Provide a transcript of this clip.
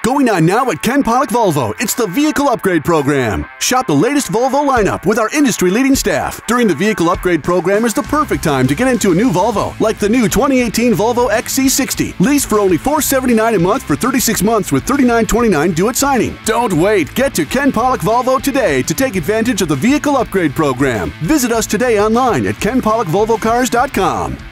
Going on now at Ken Pollock Volvo. It's the Vehicle Upgrade Program. Shop the latest Volvo lineup with our industry-leading staff. During the Vehicle Upgrade Program is the perfect time to get into a new Volvo, like the new 2018 Volvo XC60. Lease for only $479 a month for 36 months with $39.29 due at signing. Don't wait. Get to Ken Pollock Volvo today to take advantage of the Vehicle Upgrade Program. Visit us today online at KenPollockVolvoCars.com.